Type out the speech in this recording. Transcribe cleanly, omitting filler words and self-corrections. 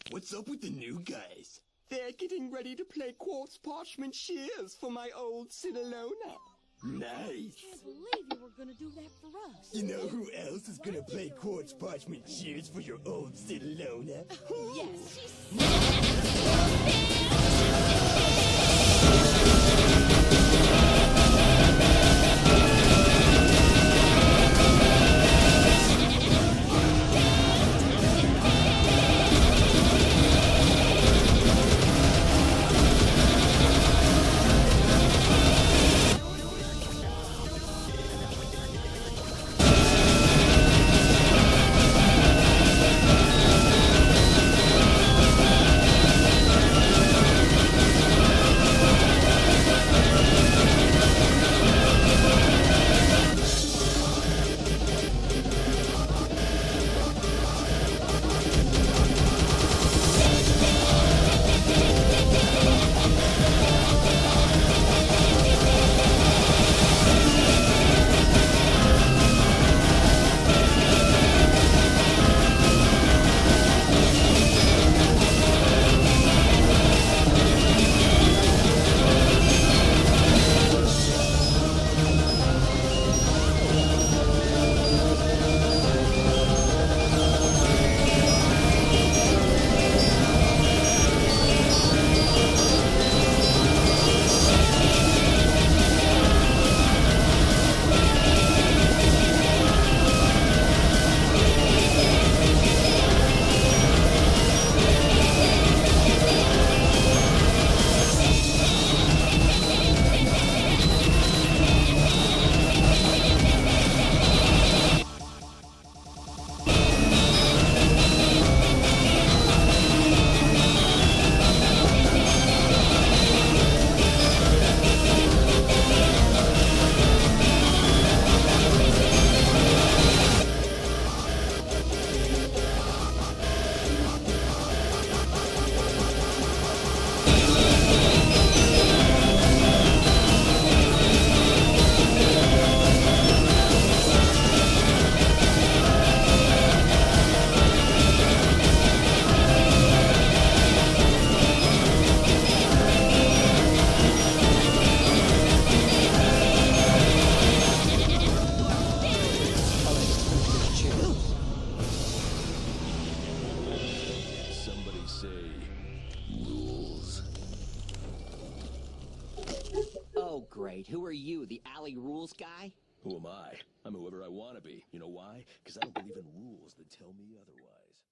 What's up with the new guys? They're getting ready to play quartz parchment shears for my old Cinnalona. Nice. Can't believe you were gonna do that for us. You know who else is gonna play quartz parchment shears for your old Cinnalona? Yes, Somebody say rules. Oh, great. Who are you, the Alley Rules guy? Who am I? I'm whoever I want to be. You know why? Because I don't believe in rules that tell me otherwise.